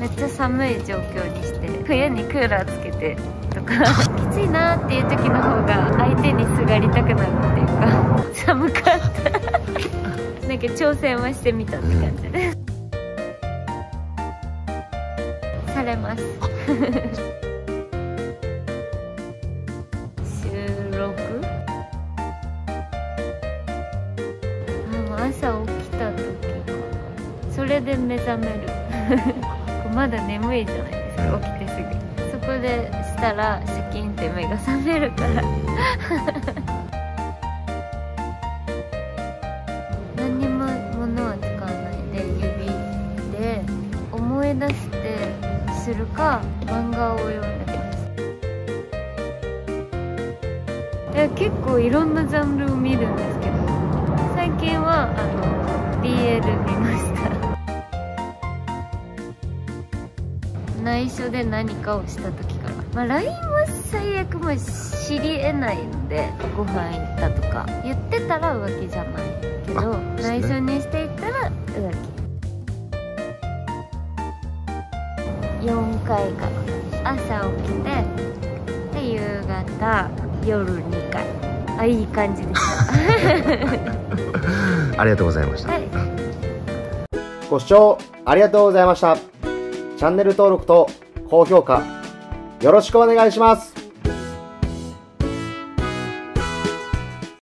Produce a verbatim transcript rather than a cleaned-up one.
めっちゃ寒い状況にして冬にクーラーつけてとかきついなっていう時の方が相手にすがりたくなるっていうか寒かったなんか挑戦はしてみたって感じでされます収録朝起きた時それで目覚めるまだ眠いじゃないですか、起きてすぐそこでしたらシャキンって目が覚めるから何にも物は使わないで指で思い出してするか漫画を読んでます。いや結構いろんなジャンルを見るんですけど、最近はあの ビーエル 見ました内緒で何かをした時から、まあ、ライン は最悪もう知り得ないのでご飯行ったとか言ってたら浮気じゃないけど、内緒にしていったら浮気よんかいかな。朝起きてで夕方夜にかい、あいい感じでしたありがとうございました、 はい、 ご視聴ありがとうございました。チャンネル登録と高評価よろしくお願いします。